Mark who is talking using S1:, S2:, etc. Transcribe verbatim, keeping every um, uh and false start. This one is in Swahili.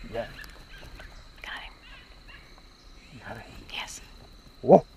S1: Yeah.
S2: Got him.
S1: You got it.
S2: Yes.
S1: Whoa.